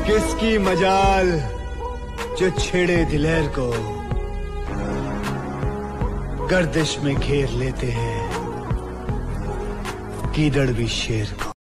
किसकी मजाल जो छेड़े दिलेर को, गर्दिश में घेर लेते हैं कीदड़ भी शेर को।